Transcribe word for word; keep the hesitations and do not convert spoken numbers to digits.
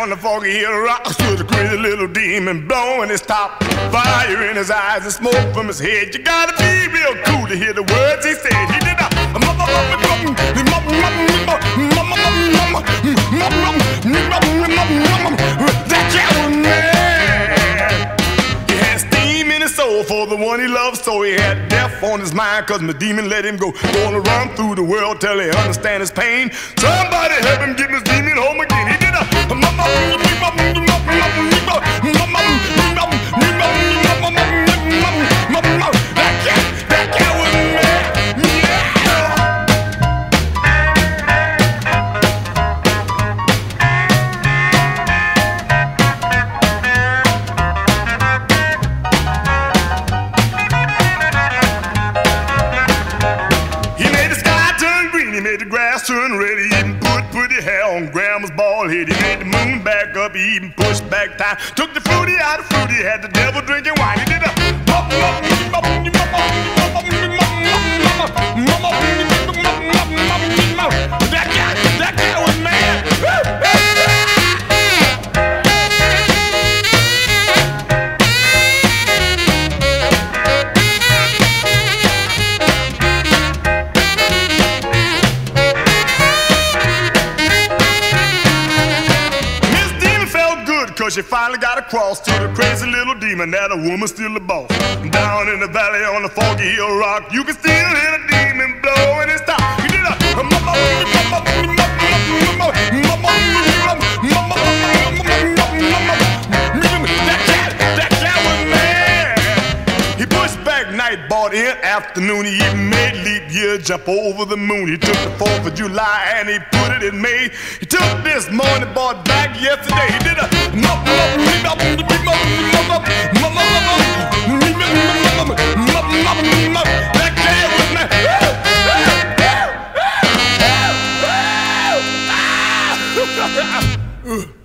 on the foggy hill rock stood a crazy little demon blowing his top, fire in his eyes and smoke from his head. You gotta be real cool to hear the words he said. He did a that cat was mad. He had steam in his soul for the one he loved, so he had death on his mind, cause my demon let him go. Gonna run through the world till he understand his pain. Somebody help him get his demon home again. He did a that cat, that cat was mad. He made the grass turn red, he even put pretty hair on grandma's bald head. He made the moon back up, he even pushed back time. Took the fruity out of fruity, had the devil drinking wine. He did a that guy, that guy was mad. Cause she finally got across to the crazy little demon that a woman's still the boss. Down in the valley on the foggy hill rock, you can still hear the demon blowing his top. He did a that cat, that cat was mad. He pushed back night, bought in afternoon. He even made leap year jump over the moon. He took the fourth of July and he put it in May. He took this morning, bought back yesterday. He did a that cat was mad.